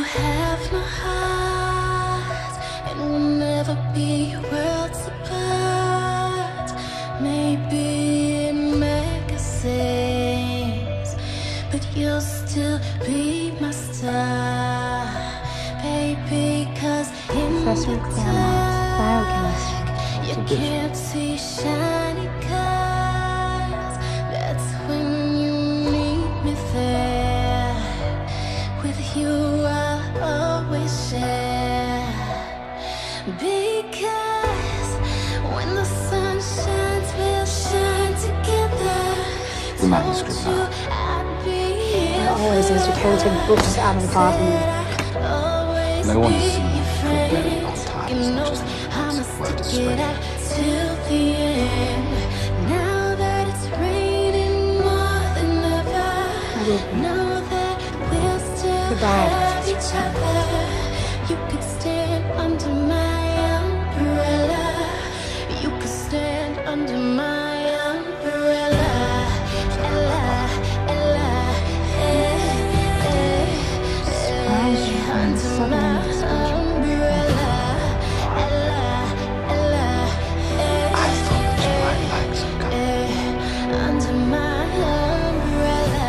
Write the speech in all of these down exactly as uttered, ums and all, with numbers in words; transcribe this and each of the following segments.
have my heart, and we'll never be worlds apart. Maybe in magazines, but you'll still be my star, baby, 'cause in First the requirement, biochemistry. dark you can't see shiny cars. That's when you need me there. With you I'll always share, because when the sun shines we'll shine together. The manuscript now. There always is decorated books out of the garden. No one has seen it for a very long time. It's not just the word is spreading. Till the end. Now that it's raining more than ever, know that we'll still Goodbye. have each other. You could stand under my umbrella. You could stand under my umbrella. Ella, Ella, eh, eh, Surprise you eh, from under southern my Discvery. umbrella. Ella, Ella, eh, I thought that you might like some kind eh, under my umbrella.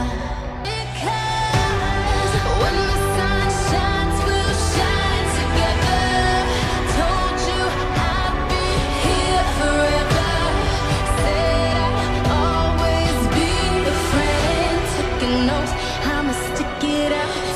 Because when the sun shines, we'll shine together. Told you I'd be here forever. Said I'd always be a friend. Taking notes, I'ma stick it out